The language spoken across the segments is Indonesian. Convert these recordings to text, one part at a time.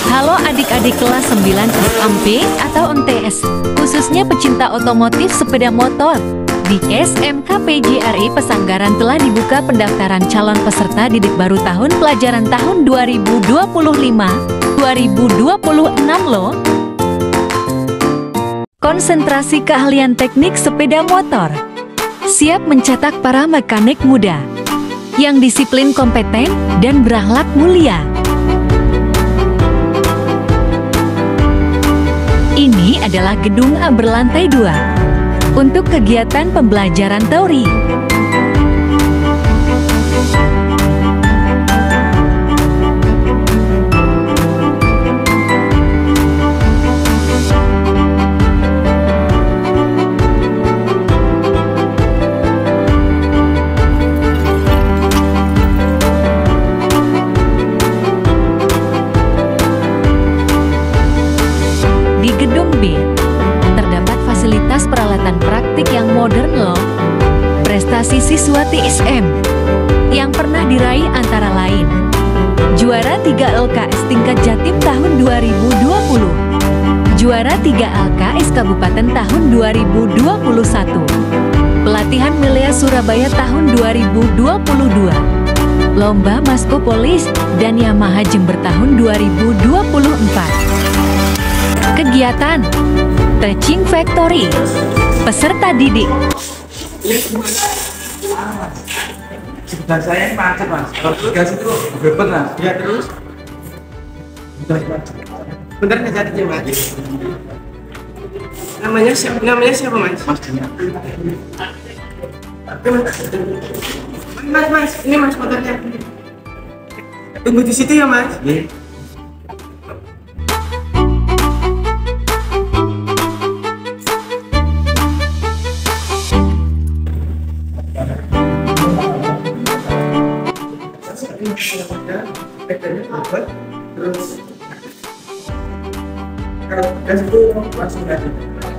Halo adik-adik kelas 9 SMP atau MTS, khususnya pecinta otomotif sepeda motor. Di SMK PGRI Pesanggaran telah dibuka pendaftaran calon peserta didik baru tahun pelajaran tahun 2025-2026 loh. Konsentrasi keahlian teknik sepeda motor. Siap mencetak para mekanik muda yang disiplin, kompeten, dan berakhlak mulia. Ini adalah gedung A berlantai 2 untuk kegiatan pembelajaran teori. Di gedung B, terdapat fasilitas peralatan praktik yang modern loh. Prestasi siswa TSM yang pernah diraih antara lain juara 3 LKS tingkat Jatim tahun 2020, juara 3 LKS Kabupaten tahun 2021, pelatihan Milea Surabaya tahun 2022, Lomba Maskopolis dan Yamaha Jember tahun 2024. Kegiatan Teaching Factory. Peserta didik. Sebelah saya ini macet mas. Kalau tugas itu bebet mas. Ya terus. Bentar nih jadi mas. Namanya siapa mas? Mas Dina. Mas, ini mas motornya. Tunggu di situ ya mas. Iya. Bedanya bobot, terus kalau gas itu langsung ganti.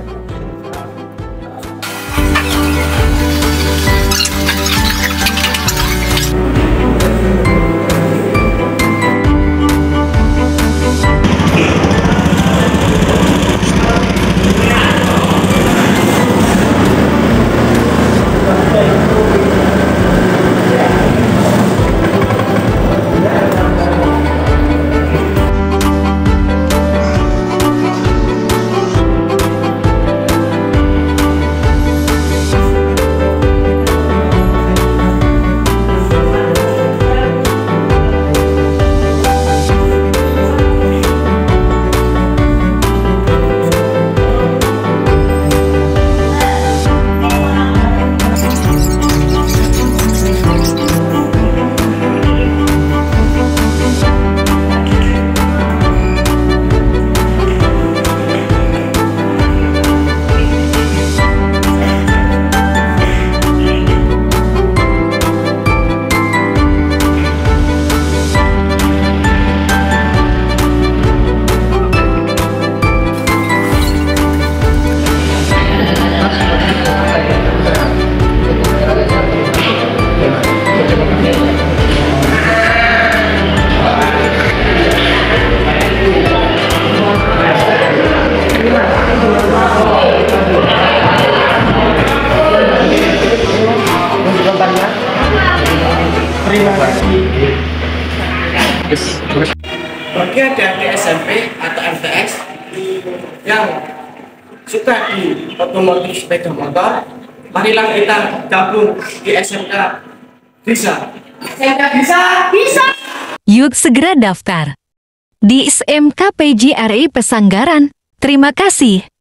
Bagi adik-adik SMP atau MTS yang suka di otomotif sepeda motor, marilah kita gabung di SMK Bisa. SMK Bisa. Yuk segera daftar di SMK PGRI Pesanggaran. Terima kasih.